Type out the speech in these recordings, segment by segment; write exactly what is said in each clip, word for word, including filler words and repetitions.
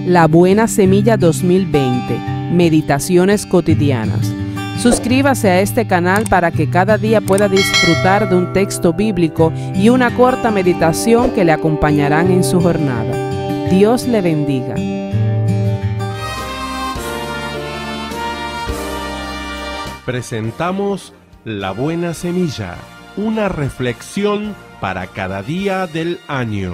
La Buena Semilla dos mil veinte, Meditaciones Cotidianas. Suscríbase a este canal para que cada día pueda disfrutar de un texto bíblico y una corta meditación que le acompañarán en su jornada. Dios le bendiga. Presentamos La Buena Semilla, una reflexión para cada día del año.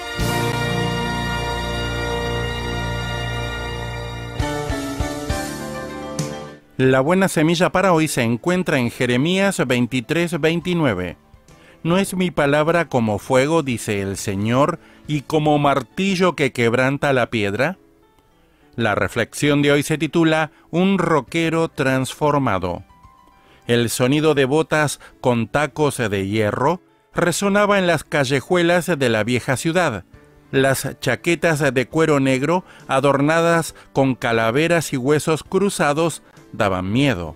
La buena semilla para hoy se encuentra en Jeremías veintitrés, veintinueve. No es mi palabra como fuego, dice el Señor, y como martillo que quebranta la piedra. La reflexión de hoy se titula Un roquero transformado. El sonido de botas con tacos de hierro resonaba en las callejuelas de la vieja ciudad. Las chaquetas de cuero negro, adornadas con calaveras y huesos cruzados, daban miedo.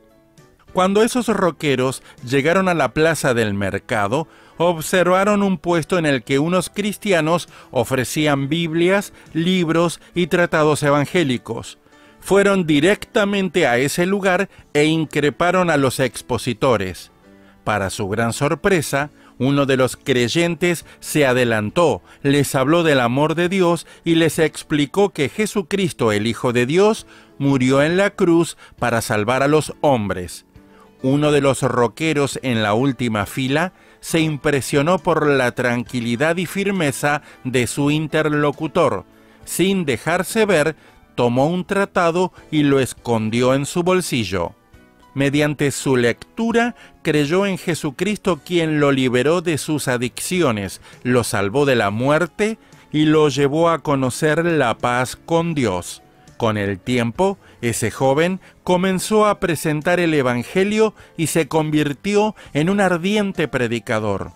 Cuando esos roqueros llegaron a la plaza del mercado, observaron un puesto en el que unos cristianos ofrecían Biblias, libros y tratados evangélicos. Fueron directamente a ese lugar e increparon a los expositores. Para su gran sorpresa, uno de los creyentes se adelantó, les habló del amor de Dios y les explicó que Jesucristo, el Hijo de Dios, murió en la cruz para salvar a los hombres. Uno de los roqueros en la última fila se impresionó por la tranquilidad y firmeza de su interlocutor. Sin dejarse ver, tomó un tratado y lo escondió en su bolsillo. Mediante su lectura, creyó en Jesucristo, quien lo liberó de sus adicciones, lo salvó de la muerte y lo llevó a conocer la paz con Dios. Con el tiempo, ese joven comenzó a presentar el Evangelio y se convirtió en un ardiente predicador.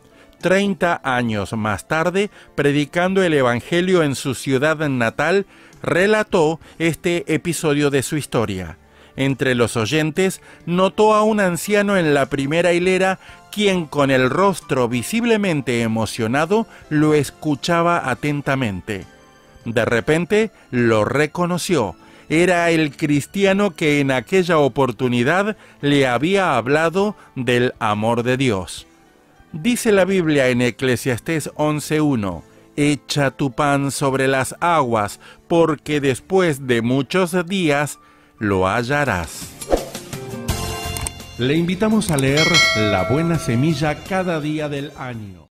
Treinta años más tarde, predicando el Evangelio en su ciudad natal, relató este episodio de su historia. Entre los oyentes, notó a un anciano en la primera hilera, quien con el rostro visiblemente emocionado lo escuchaba atentamente. De repente lo reconoció. Era el cristiano que en aquella oportunidad le había hablado del amor de Dios. Dice la Biblia en Eclesiastés once uno, «Echa tu pan sobre las aguas, porque después de muchos días lo hallarás». Le invitamos a leer La Buena Semilla cada día del año.